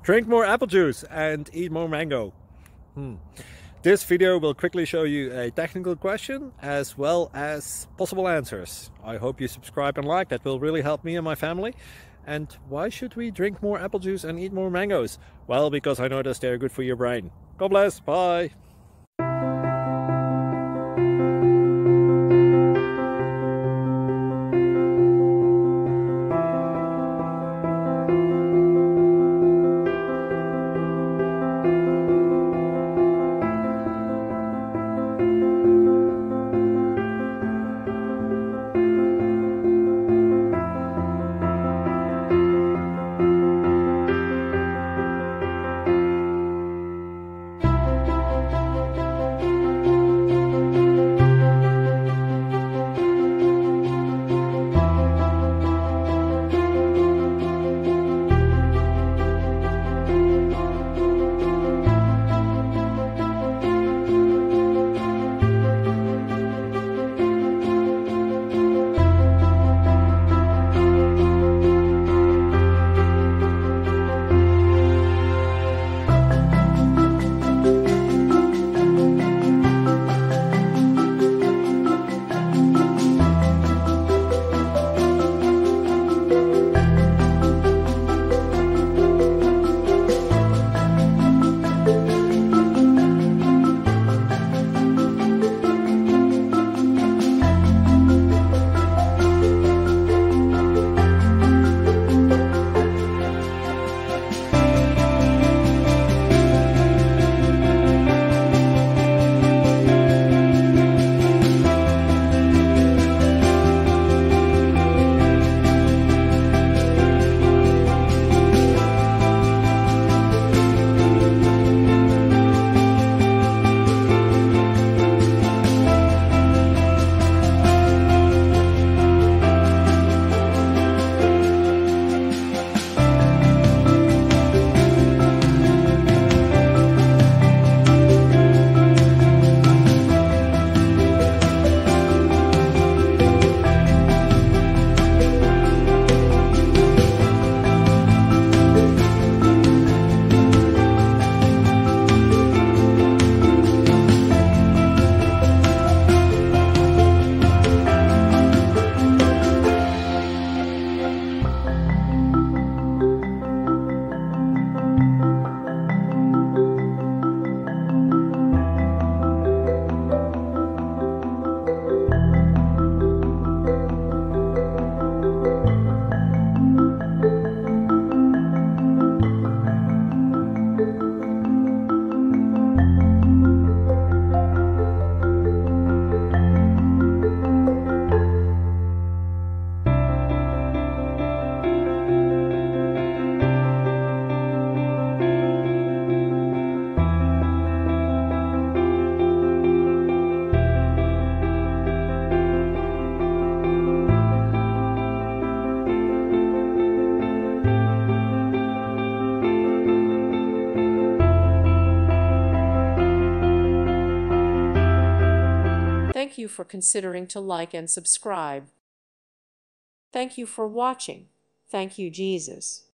Drink more apple juice and eat more mango. This video will quickly show you a technical question as well as possible answers. I hope you subscribe and like, that will really help me and my family. And why should we drink more apple juice and eat more mangoes? Well, because I noticed they're good for your brain. God bless, bye! Thank you for considering to like and subscribe. Thank you for watching. Thank you, Jesus.